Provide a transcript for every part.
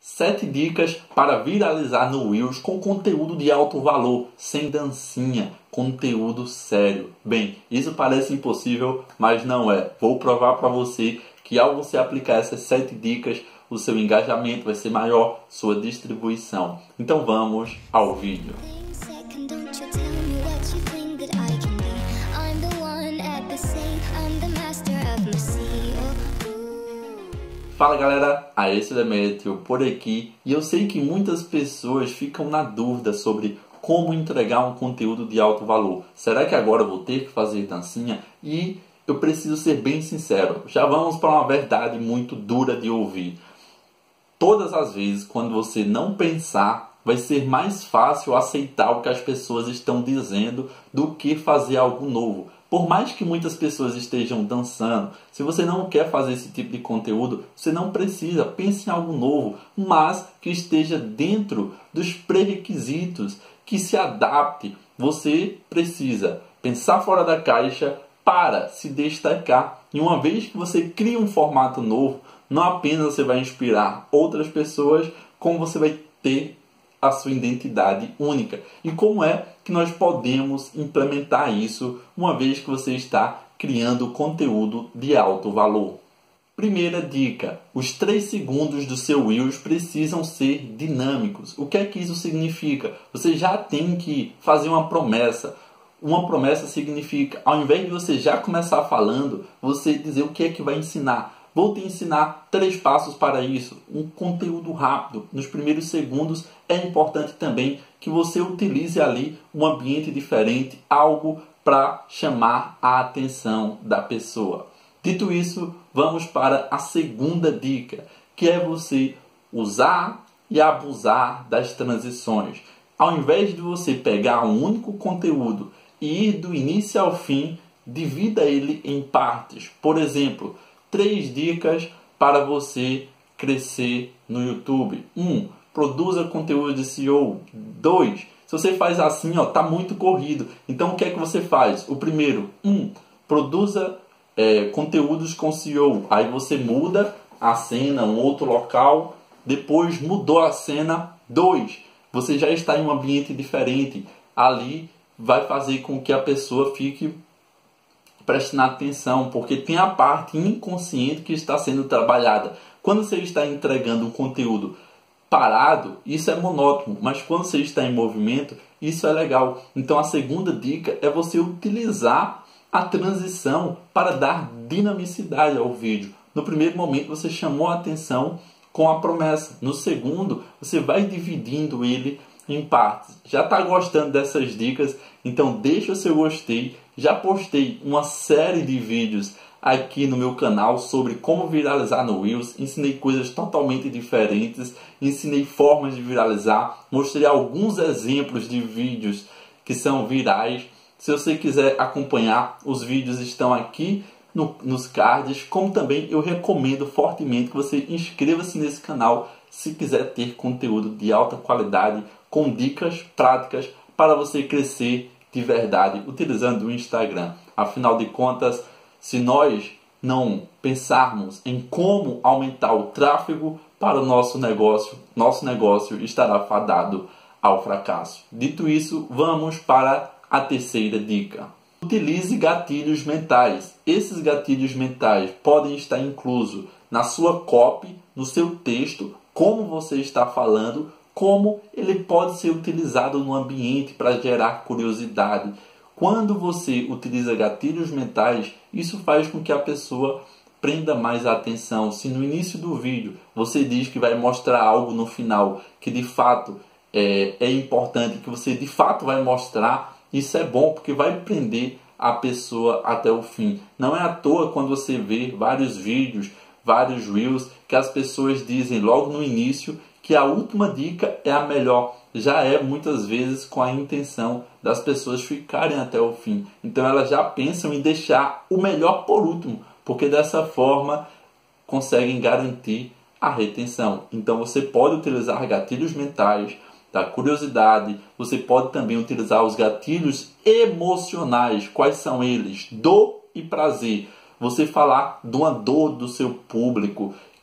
7 dicas para viralizar no Reels com conteúdo de alto valor, sem dancinha, conteúdo sério. Bem, isso parece impossível, mas não é. Vou provar para você que ao você aplicar essas 7 dicas, o seu engajamento vai ser maior, sua distribuição. Então vamos ao vídeo. Fala galera, Aécio Demétrio por aqui, e eu sei que muitas pessoas ficam na dúvida sobre como entregar um conteúdo de alto valor. Será que agora eu vou ter que fazer dancinha? E eu preciso ser bem sincero, já vamos para uma verdade muito dura de ouvir. Todas as vezes quando você não pensar, vai ser mais fácil aceitar o que as pessoas estão dizendo do que fazer algo novo. Por mais que muitas pessoas estejam dançando, se você não quer fazer esse tipo de conteúdo, você não precisa, pense em algo novo, mas que esteja dentro dos pré-requisitos, que se adapte. Você precisa pensar fora da caixa para se destacar. E uma vez que você cria um formato novo, não apenas você vai inspirar outras pessoas, como você vai ter a sua identidade única. E como é que nós podemos implementar isso uma vez que você está criando conteúdo de alto valor? Primeira dica: os 3 segundos do seu Reels precisam ser dinâmicos. O que é que isso significa? Você já tem que fazer uma promessa. Uma promessa significa, ao invés de você já começar falando, você dizer o que é que vai ensinar. Vou te ensinar 3 passos para isso. Um conteúdo rápido. Nos primeiros segundos é importante também que você utilize ali um ambiente diferente, algo para chamar a atenção da pessoa. Dito isso, vamos para a segunda dica, que é você usar e abusar das transições. Ao invés de você pegar um único conteúdo e ir do início ao fim, divida ele em partes. Por exemplo, 3 dicas para você crescer no YouTube. 1. Produza conteúdo de SEO. 2. Se você faz assim, tá muito corrido. Então o que é que você faz? O primeiro, produza conteúdos com SEO. Aí você muda a cena, um outro local. Depois mudou a cena. 2. Você já está em um ambiente diferente. Ali vai fazer com que a pessoa fique prestando atenção, porque tem a parte inconsciente que está sendo trabalhada. Quando você está entregando um conteúdo parado, isso é monótono, mas quando você está em movimento, isso é legal. Então a segunda dica é você utilizar a transição para dar dinamicidade ao vídeo. No primeiro momento você chamou a atenção com a promessa. No segundo, você vai dividindo ele em partes. Já está gostando dessas dicas? Então deixa o seu gostei. Já postei uma série de vídeos aqui no meu canal sobre como viralizar no Reels. Ensinei coisas totalmente diferentes, ensinei formas de viralizar, mostrei alguns exemplos de vídeos que são virais. Se você quiser acompanhar, os vídeos estão aqui nos cards, como também eu recomendo fortemente que você inscreva-se nesse canal se quiser ter conteúdo de alta qualidade, com dicas práticas para você crescer de verdade utilizando o Instagram. Afinal de contas, se nós não pensarmos em como aumentar o tráfego para o nosso negócio estará fadado ao fracasso. Dito isso, vamos para a terceira dica. Utilize gatilhos mentais. Esses gatilhos mentais podem estar inclusos na sua copy, no seu texto, como você está falando, como ele pode ser utilizado no ambiente para gerar curiosidade. Quando você utiliza gatilhos mentais, isso faz com que a pessoa prenda mais a atenção. Se no início do vídeo você diz que vai mostrar algo no final que de fato é importante, que você de fato vai mostrar, isso é bom porque vai prender a pessoa até o fim. Não é à toa quando você vê vários vídeos, vários Reels, que as pessoas dizem logo no início que a última dica é a melhor. Já é muitas vezes com a intenção das pessoas ficarem até o fim. Então elas já pensam em deixar o melhor por último, porque dessa forma conseguem garantir a retenção. Então você pode utilizar gatilhos mentais da curiosidade, você pode também utilizar os gatilhos emocionais. Quais são eles? Dor e prazer. Você falar de uma dor do seu público,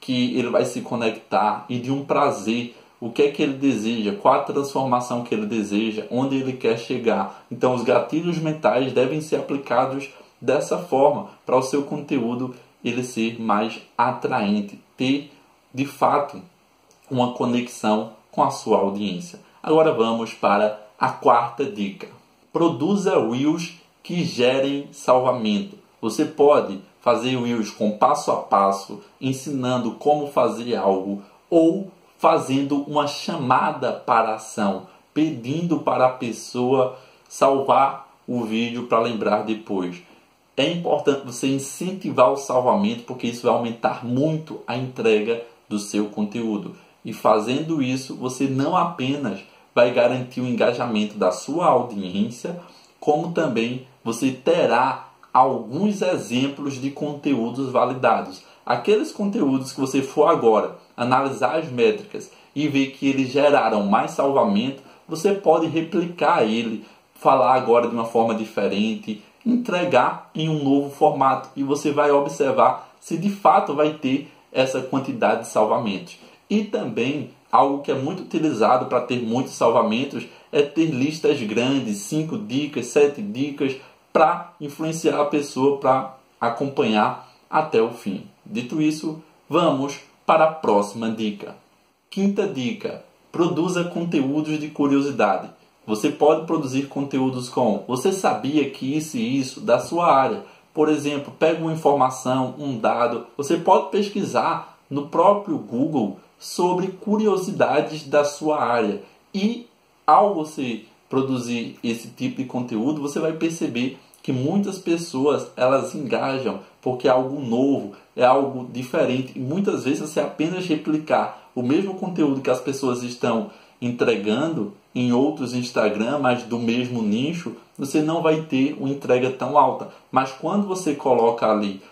que ele vai se conectar e de um prazer. O que é que ele deseja, qual a transformação que ele deseja, onde ele quer chegar. Então os gatilhos mentais devem ser aplicados dessa forma, para o seu conteúdo ele ser mais atraente, ter de fato uma conexão com a sua audiência. Agora vamos para a quarta dica. Produza Reels que gerem salvamento. Você pode fazer Reels com passo a passo, ensinando como fazer algo, ou fazendo uma chamada para ação, pedindo para a pessoa salvar o vídeo para lembrar depois. É importante você incentivar o salvamento, porque isso vai aumentar muito a entrega do seu conteúdo. E fazendo isso, você não apenas vai garantir o engajamento da sua audiência, como também você terá alguns exemplos de conteúdos validados. Aqueles conteúdos que você for agora analisar as métricas e ver que eles geraram mais salvamento, você pode replicar ele, falar agora de uma forma diferente, entregar em um novo formato e você vai observar se de fato vai ter essa quantidade de salvamentos. E também algo que é muito utilizado para ter muitos salvamentos é ter listas grandes, 5 dicas, 7 dicas, para influenciar a pessoa para acompanhar até o fim. Dito isso, vamos para a próxima dica. Quinta dica: produza conteúdos de curiosidade. Você pode produzir conteúdos com "você sabia que isso e isso" da sua área. Por exemplo, pega uma informação, um dado. Você pode pesquisar no próprio Google sobre curiosidades da sua área. E ao você produzir esse tipo de conteúdo, você vai perceber que muitas pessoas elas engajam porque é algo novo, é algo diferente. E muitas vezes você apenas replicar o mesmo conteúdo que as pessoas estão entregando em outros Instagram, mas do mesmo nicho, você não vai ter uma entrega tão alta. Mas quando você coloca ali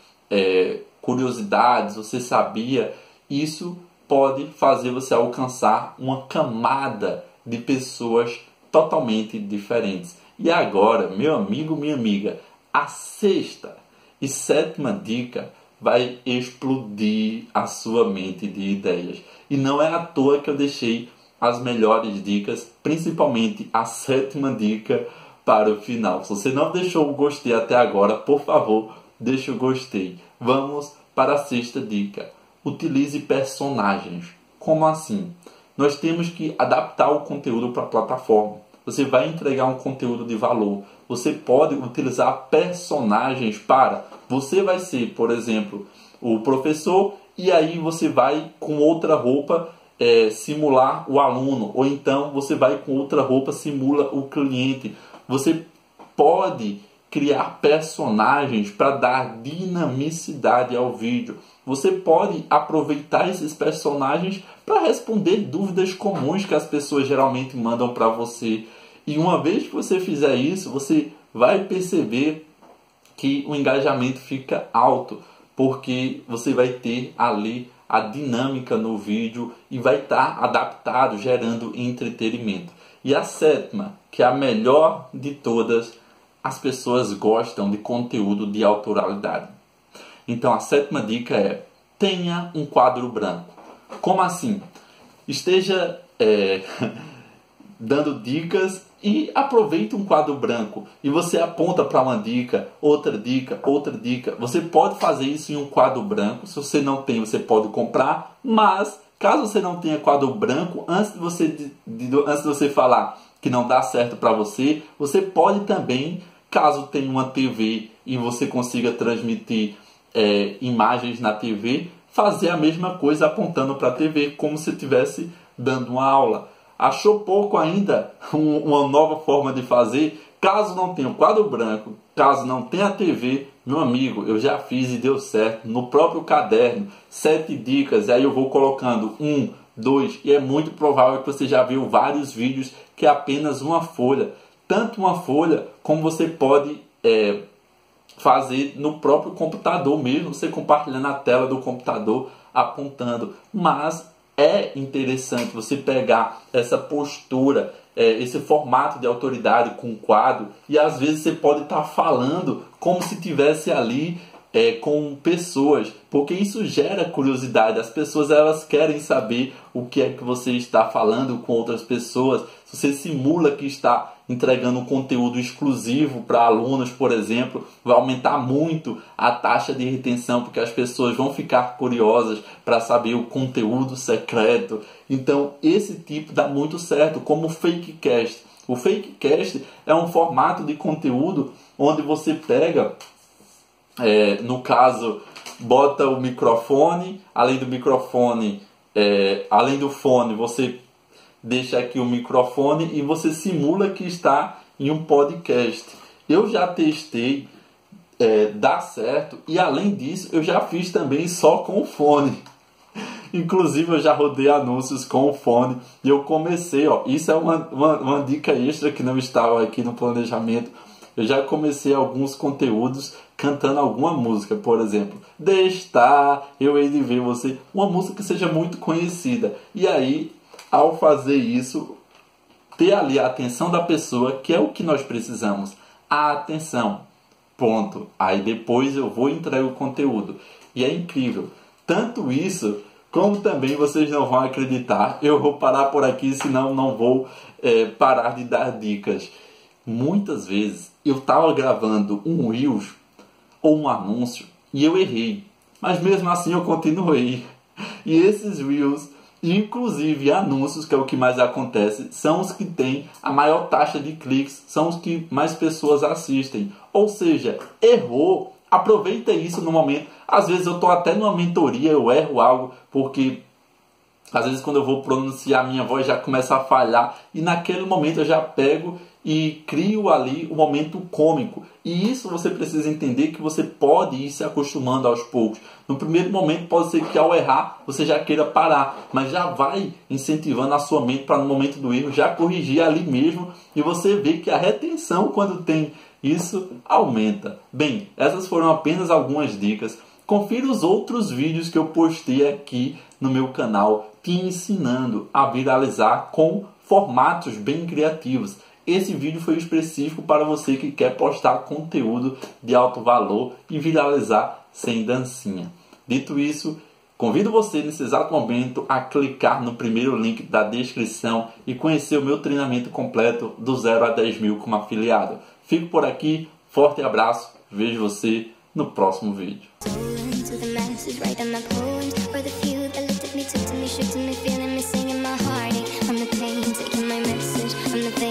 curiosidades, você sabia, isso pode fazer você alcançar uma camada de pessoas totalmente diferentes. E agora, meu amigo, minha amiga, a sexta e sétima dica vai explodir a sua mente de ideias. E não é à toa que eu deixei as melhores dicas, principalmente a sétima dica, para o final. Se você não deixou o gostei até agora, por favor, deixe o gostei. Vamos para a sexta dica. Utilize personagens. Como assim? Nós temos que adaptar o conteúdo para a plataforma. Você vai entregar um conteúdo de valor. Você pode utilizar personagens para... Você vai ser, por exemplo, o professor e aí você vai com outra roupa simular o aluno. Ou então você vai com outra roupa simula o cliente. Você pode criar personagens para dar dinamicidade ao vídeo. Você pode aproveitar esses personagens para responder dúvidas comuns que as pessoas geralmente mandam para você. E uma vez que você fizer isso, você vai perceber que o engajamento fica alto, porque você vai ter ali a dinâmica no vídeo e vai estar adaptado, gerando entretenimento. E a sétima, que é a melhor de todas, as pessoas gostam de conteúdo de autoralidade. Então a sétima dica é: tenha um quadro branco. Como assim? Esteja dando dicas e aproveite um quadro branco e você aponta para uma dica, outra dica, outra dica. Você pode fazer isso em um quadro branco. Se você não tem, você pode comprar. Mas caso você não tenha quadro branco, antes de você falar que não dá certo para você, você pode também, caso tenha uma TV e você consiga transmitir imagens na TV, fazer a mesma coisa apontando para a TV, como se estivesse dando uma aula. Achou pouco ainda uma nova forma de fazer? Caso não tenha o quadro branco, caso não tenha a TV, meu amigo, eu já fiz e deu certo. No próprio caderno, 7 dicas, aí eu vou colocando 1, 2, e é muito provável que você já viu vários vídeos que é apenas uma folha. Tanto uma folha, como você pode fazer no próprio computador mesmo, você compartilhando a tela do computador, apontando. Mas é interessante você pegar essa postura, esse formato de autoridade com quadro, e às vezes você pode estar falando como se tivesse ali com pessoas, porque isso gera curiosidade. As pessoas, elas querem saber o que é que você está falando com outras pessoas. Se você simula que está entregando um conteúdo exclusivo para alunos, por exemplo, vai aumentar muito a taxa de retenção, porque as pessoas vão ficar curiosas para saber o conteúdo secreto. Então esse tipo dá muito certo, como o Fakecast. O Fakecast é um formato de conteúdo onde você pega, no caso, bota o microfone, além do microfone, além do fone, você deixa aqui o microfone e você simula que está em um podcast. Eu já testei, dá certo, e além disso eu já fiz também só com o fone. Inclusive eu já rodei anúncios com o fone e eu comecei, isso é uma dica extra que não estava aqui no planejamento. Eu já comecei alguns conteúdos cantando alguma música, por exemplo, eu hei de ver você, uma música que seja muito conhecida. E aí, ao fazer isso, ter ali a atenção da pessoa, que é o que nós precisamos, a atenção, ponto. Aí depois eu vou entregar o conteúdo. E é incrível, tanto isso, como também vocês não vão acreditar. Eu vou parar por aqui, senão não vou parar de dar dicas. Muitas vezes eu estava gravando um Reels ou um anúncio e eu errei, mas mesmo assim eu continuei. E esses Reels, inclusive anúncios, que é o que mais acontece, são os que têm a maior taxa de cliques, são os que mais pessoas assistem. Ou seja, errou, aproveita isso no momento. Às vezes eu estou até numa mentoria, eu erro algo, porque às vezes quando eu vou pronunciar, minha voz já começa a falhar, e naquele momento eu já pego e crio ali um momento cômico. E isso você precisa entender, que você pode ir se acostumando aos poucos. No primeiro momento pode ser que ao errar você já queira parar, mas já vai incentivando a sua mente para no momento do erro já corrigir ali mesmo, e você vê que a retenção, quando tem isso, aumenta. Bem, essas foram apenas algumas dicas. Confira os outros vídeos que eu postei aqui no meu canal, te ensinando a viralizar com formatos bem criativos. Esse vídeo foi específico para você que quer postar conteúdo de alto valor e viralizar sem dancinha. Dito isso, convido você nesse exato momento a clicar no primeiro link da descrição e conhecer o meu treinamento completo do 0 a 10 mil como afiliado. Fico por aqui, forte abraço, vejo você no próximo vídeo. From the pain, taking my message from the